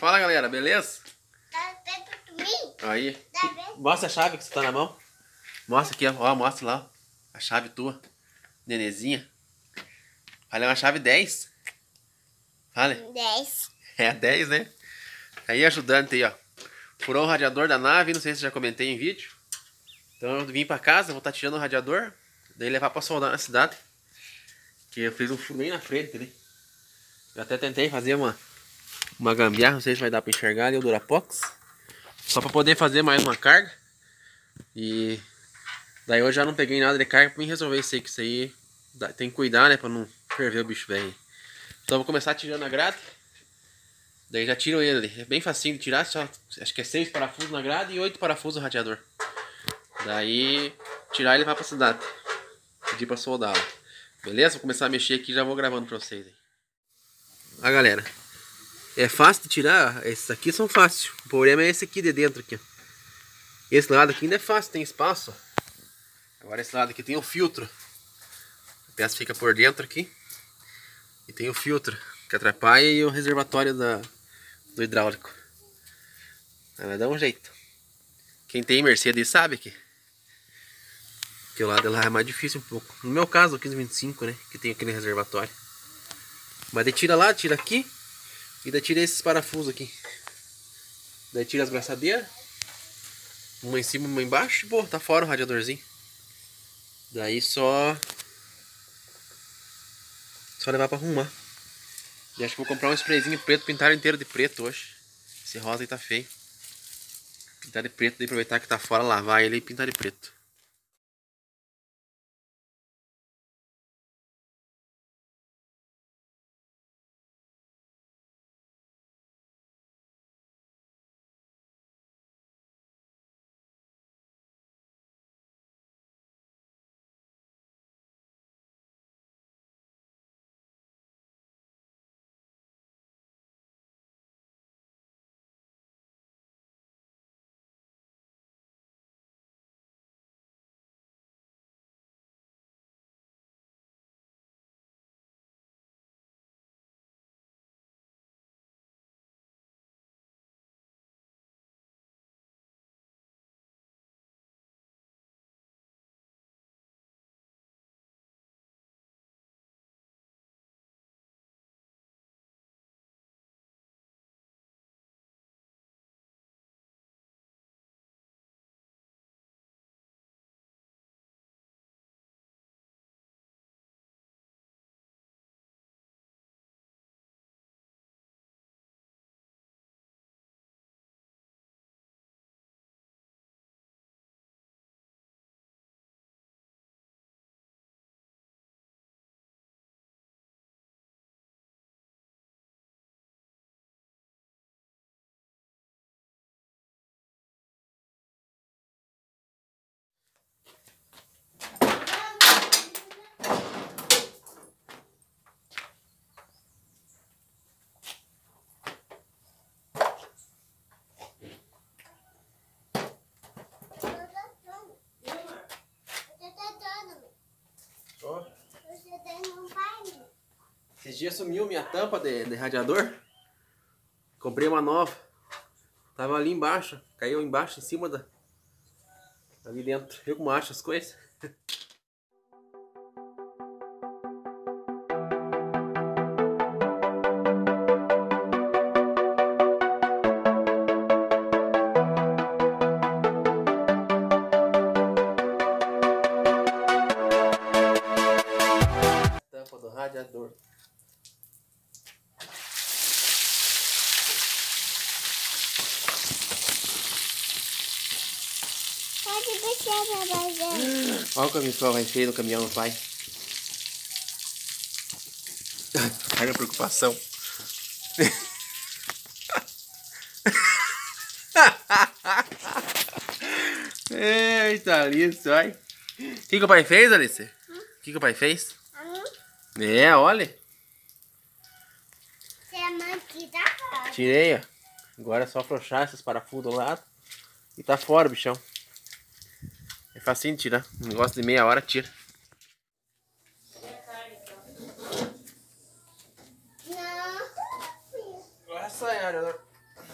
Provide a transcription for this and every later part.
Fala, galera, beleza? Aí, mostra a chave que você tá na mão. Mostra aqui, ó, mostra lá, ó, a chave tua, nenezinha. Olha, é uma chave 10. Fala. 10. É 10, né? Aí, ajudante aí, ó. Furou o radiador da nave, não sei se já comentei em vídeo. Então eu vim pra casa, vou estar tirando o radiador, daí levar pra soldar na cidade. Que eu fiz um furo bem na frente, né? Eu até tentei fazer uma gambiarra, não sei se vai dar pra enxergar ali o Durapox. Só pra poder fazer mais uma carga. E daí eu já não peguei nada de carga pra mim resolver isso aí, que isso aí tem que cuidar, né, pra não ferver o bicho velho. Então eu vou começar tirando a grade. Daí já tiro ele ali. É bem facinho de tirar, só acho que é 6 parafusos na grade e 8 parafusos no radiador. Daí tirar ele vai pra cidade. Pedir pra soldar lá. Beleza? Vou começar a mexer aqui e já vou gravando pra vocês aí. Ah, galera, é fácil de tirar. Esses aqui são fáceis. O problema é esse aqui de dentro aqui. Esse lado aqui ainda é fácil, tem espaço. Agora esse lado aqui tem o filtro. A peça fica por dentro aqui. E tem o filtro que atrapalha e o reservatório do hidráulico. Vai dar um jeito. Quem tem Mercedes sabe que o lado de lá é mais difícil um pouco. No meu caso, o 1525, né? Que tem aquele reservatório. Mas daí tira lá, tira aqui. E daí tira esses parafusos aqui. Daí tira as braçadeiras. Uma em cima, uma embaixo. E pô, tá fora o radiadorzinho. Daí só levar pra arrumar. E acho que vou comprar um sprayzinho preto, pintar inteiro de preto hoje. Esse rosa aí tá feio. Pintar de preto, daí aproveitar que tá fora, lavar ele e pintar de preto. Esses dias sumiu minha tampa de radiador. Comprei uma nova. Tava ali embaixo. Caiu embaixo, em cima ali dentro. Viu como acha as coisas? Tampa do radiador. Pode deixar pra fazer. Olha o caminhão vai feio no caminhão do pai. Olha a preocupação. Eita, Alice, olha. O que o pai fez, Alice? O que o pai fez? É, olha. Você é manque da fora. Tirei, ó. Agora é só afrouxar esses parafusos do lado. E tá fora, bichão. É facinho de tirar. Um negócio de meia hora, tira. Não. Agora sai, olha.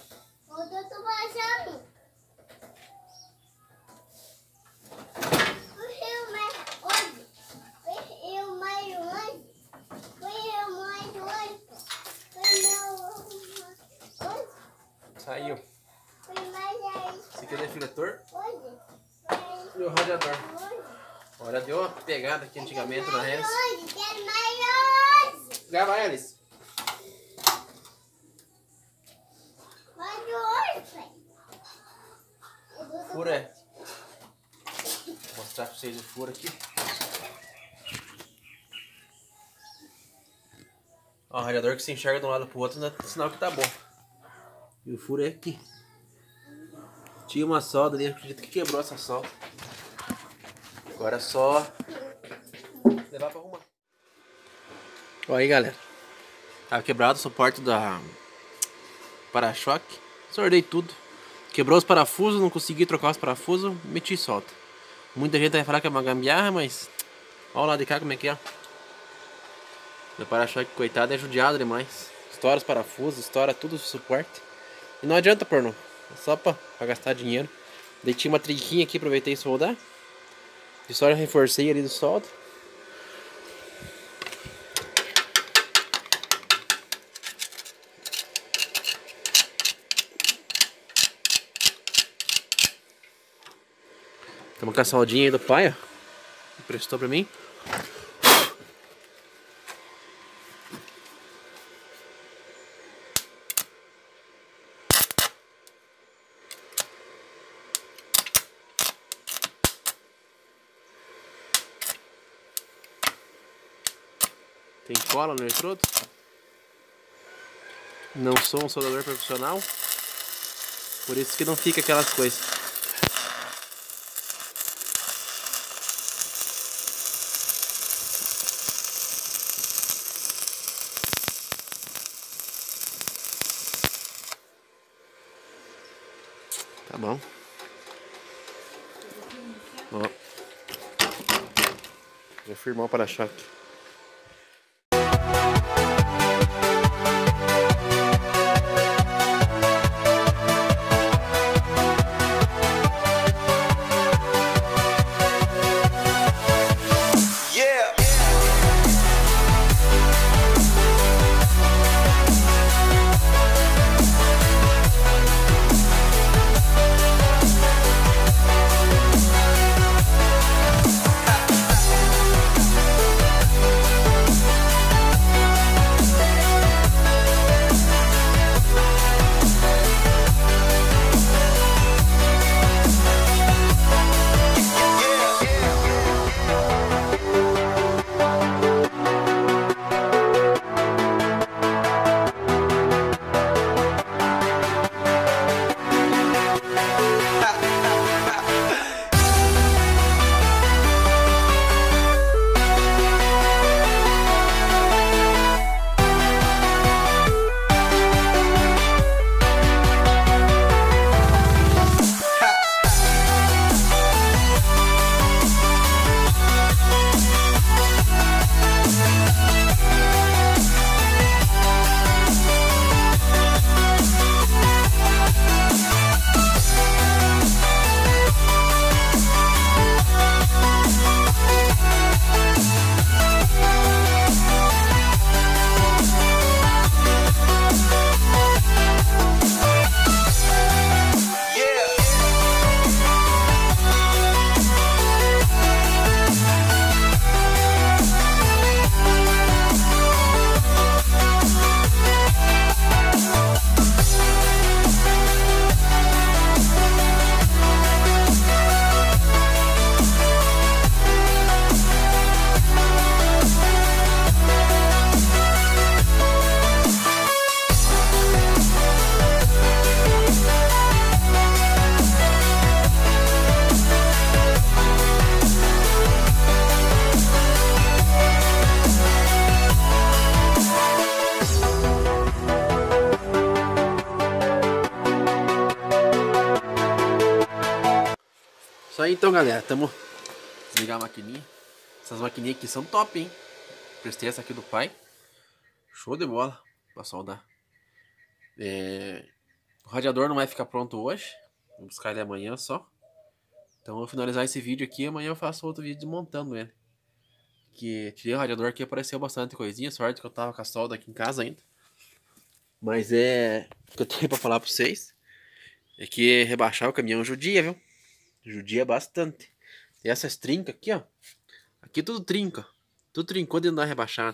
Aí, ó. Esse aqui é o defletor Hoje. e o radiador. Olha, deu uma pegada aqui antigamente na Helles. Quero mais hoje. Grava, Helles. Furo é. Vou mostrar pra vocês o furo aqui. Ó, o radiador que se enxerga de um lado pro outro, não é sinal que tá bom. E o furo é aqui. Tinha uma solda ali, acredito que quebrou essa solda. Agora é só levar pra arrumar. Ó aí, galera. Tava quebrado o suporte da para-choque. Sordei tudo. Quebrou os parafusos, não consegui trocar os parafusos, meti e solta. Muita gente vai falar que é uma gambiarra, mas olha o lado de cá como é que é. O para-choque, coitado, é judiado demais. Estoura os parafusos, estoura tudo o suporte. E não adianta pôr não. É só pra gastar dinheiro. Daí tinha uma trinquinha aqui, aproveitei e soldar. E só reforcei ali do solda. Estamos com a soldinha aí do pai, ó. Emprestou pra mim. Tem cola no eletrodo. Não sou um soldador profissional. Por isso que não fica aquelas coisas. Tá bom. Ó. Vou firmar o para-choque. Isso aí então, galera, tamo desligar a maquininha. Essas maquininhas aqui são top, hein? Prestei essa aqui do pai. Show de bola pra soldar. O radiador não vai ficar pronto hoje. Vou buscar ele amanhã só. Então eu vou finalizar esse vídeo aqui. Amanhã eu faço outro vídeo desmontando ele. Que tirei o radiador aqui, apareceu bastante coisinha. Sorte que eu tava com a solda aqui em casa ainda. Mas é o que eu tenho pra falar pra vocês. É que rebaixar o caminhão judia, viu? Judia bastante. E essas trincas aqui, ó. Aqui tudo trinca. Tudo trincou de andar rebaixado.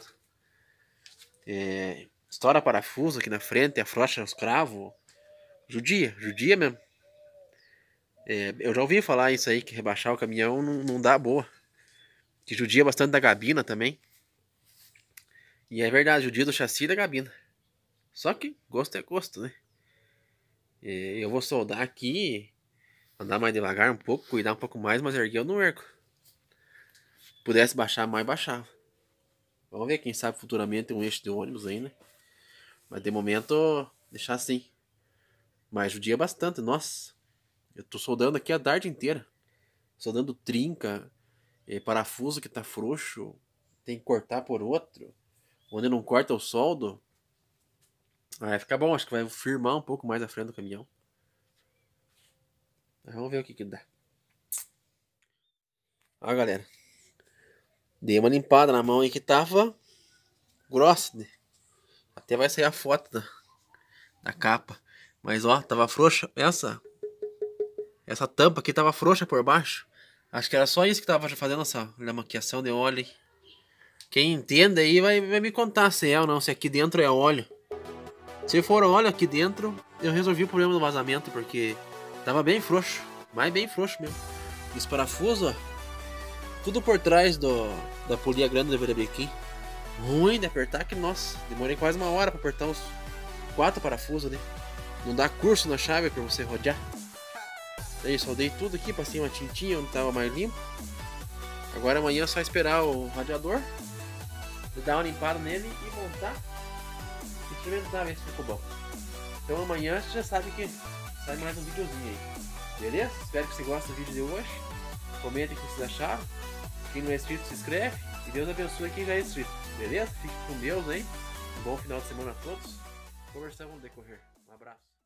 Estoura parafuso aqui na frente, afrouxa os cravos. Judia mesmo. Eu já ouvi falar isso aí, que rebaixar o caminhão não dá boa. Que judia bastante da gabina também. E é verdade, judia do chassi e da gabina. Só que gosto é gosto, né? Eu vou soldar aqui, andar mais devagar um pouco, cuidar um pouco mais, mas erguer eu não ergo. Se pudesse baixar mais, baixava. Vamos ver, quem sabe futuramente um eixo de ônibus aí, né? Mas de momento, deixar assim. Mas judia bastante, nossa. Eu tô soldando aqui a tarde inteira. Soldando trinca, parafuso que tá frouxo. Tem que cortar por outro. Onde não corta o soldo. Vai ficar bom, acho que vai firmar um pouco mais a frente do caminhão. Mas vamos ver o que dá. Ó, galera. Dei uma limpada na mão aí que tava grossa, né? Até vai sair a foto da capa. Mas ó, tava frouxa. Essa tampa aqui tava frouxa por baixo. Acho que era só isso que tava fazendo essa maquiação de óleo aí. Quem entende aí vai me contar se é ou não, se aqui dentro é óleo. Se for óleo aqui dentro, eu resolvi o problema do vazamento, porque tava bem frouxo. Mas bem frouxo mesmo. Os parafusos, ó. Tudo por trás da polia grande do verebequim. Ruim de apertar que, nossa, demorei quase uma hora pra apertar os 4 parafusos, né? Não dá curso na chave pra você rodear. Daí soldei tudo aqui, passei uma tintinha onde tava mais limpo. Agora amanhã é só esperar o radiador, dar uma limpada nele e montar e experimentar, ver se ficou bom. Então amanhã você já sabe que sai mais um videozinho aí. Beleza? Espero que você goste do vídeo de hoje. Comente o que vocês acharam. Quem não é inscrito, se inscreve. E Deus abençoe quem já é inscrito. Beleza? Fique com Deus aí. Um bom final de semana a todos. Conversamos no decorrer. Um abraço.